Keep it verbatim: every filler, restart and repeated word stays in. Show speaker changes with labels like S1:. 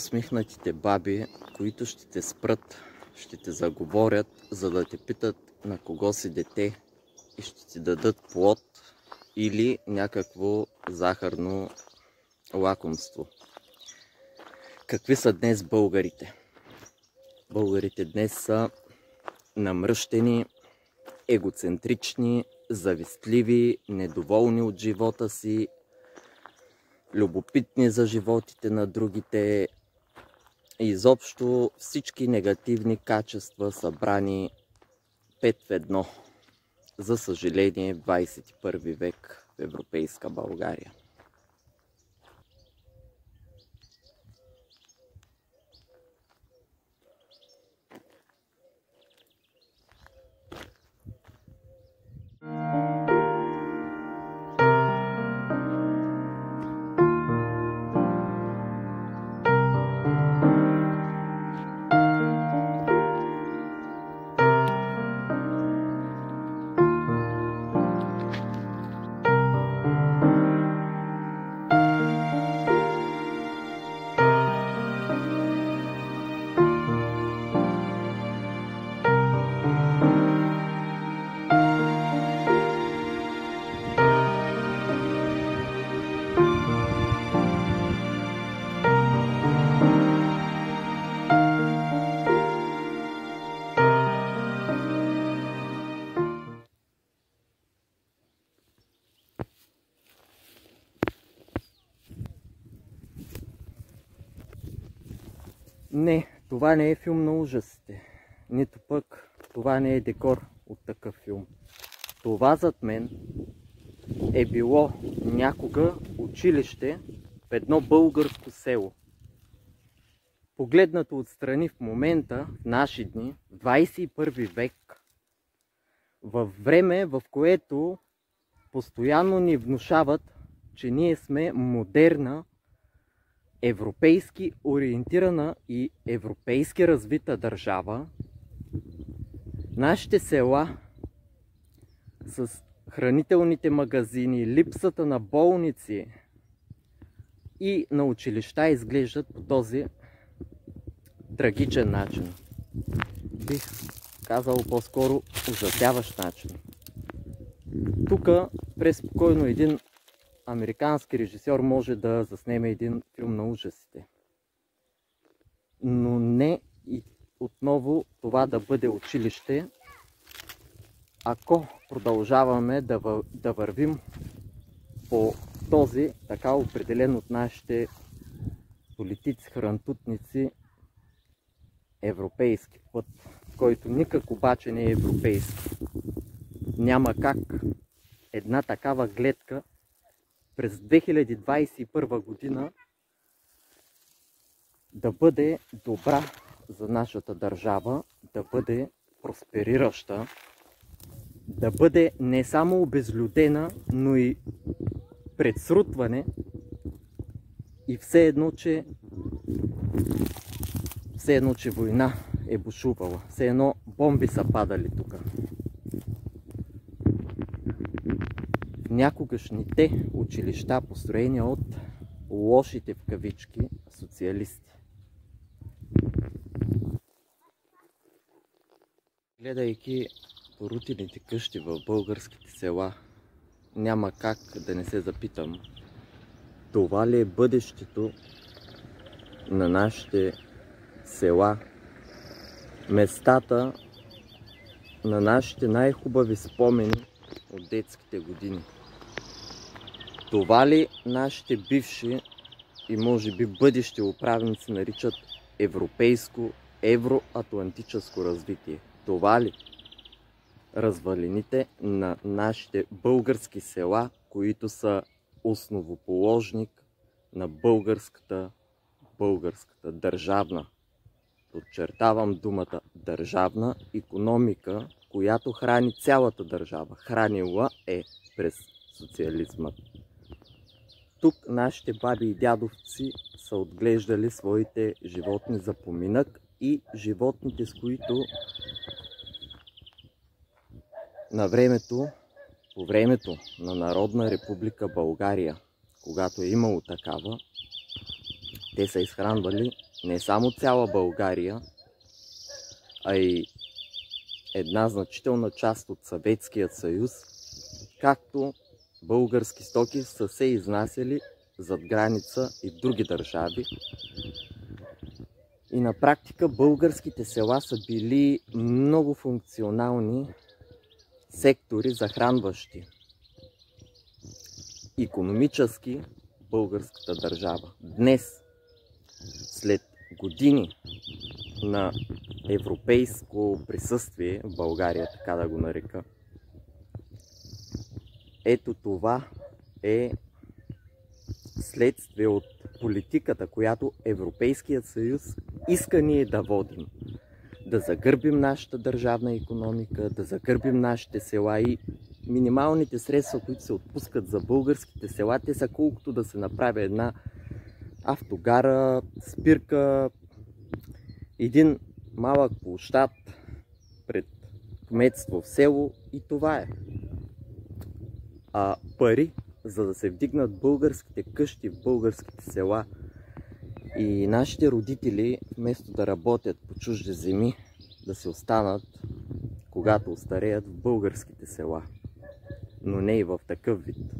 S1: усмихнатите баби, които ще те спрат, ще те заговорят, за да те питат на кого си дете и ще ти дадат плод или някакво захарно лакомство. Какви са днес българите? Българите днес са намръщени, егоцентрични, завистливи, недоволни от живота си, любопитни за животите на другите. Изобщо всички негативни качества събрани пет в едно. За съжаление, в двадесет и първи век в европейска България. Не, това не е филм на ужасите, нито пък това не е декор от такъв филм. Това зад мен е било някога училище в едно българско село. Погледнато отстрани в момента, в наши дни, в двадесет и първи век, във време, в което постоянно ни внушават, че ние сме модерна, европейски ориентирана и европейски развита държава, нашите села с хранителните магазини, липсата на болници и на училища изглеждат по този трагичен начин. Бих казал по-скоро ужасяващ начин. Тук преспокойно един американски режисьор може да заснеме един филм на ужасите. Но не и отново това да бъде училище, ако продължаваме да, вър... да вървим по този така определен от нашите политици, хрантутници европейски път, който никак обаче не е европейски. Няма как една такава гледка през две хиляди двадесет и първа година да бъде добра за нашата държава, да бъде просперираща, да бъде не само обезлюдена, но и пред срутване и все едно, че все едно, че война е бушувала, все едно бомби са падали тук. Някогашните училища, построени от лошите в кавички социалисти. Гледайки порутените къщи в българските села, няма как да не се запитам, това ли е бъдещето на нашите села, местата на нашите най-хубави спомени от детските години? Това ли нашите бивши и може би бъдещи управници наричат европейско, евроатлантическо развитие? Това ли развалините на нашите български села, които са основоположник на българската, българската държавна, подчертавам думата държавна икономика, която храни цялата държава, хранила е през социализма. Тук нашите баби и дядовци са отглеждали своите животни за поминък и животните, с които на времето, по времето на Народна република България, когато е имало такава, те са изхранвали не само цяла България, а и една значителна част от Съветския съюз, както български стоки са се изнасяли зад граница и в други държави. И на практика българските села са били много функционални сектори, захранващи икономически българската държава. Днес, след години на европейско присъствие в България, така да го нарека, ето това е следствие от политиката, която Европейският съюз иска ние да водим. Да загърбим нашата държавна икономика, да загърбим нашите села и минималните средства, които се отпускат за българските села, те са колкото да се направи една автогара, спирка, един малък площад пред кметство в село и това е. А пари, за да се вдигнат българските къщи в българските села и нашите родители, вместо да работят по чужди земи, да се останат, когато остареят в българските села, но не и в такъв вид.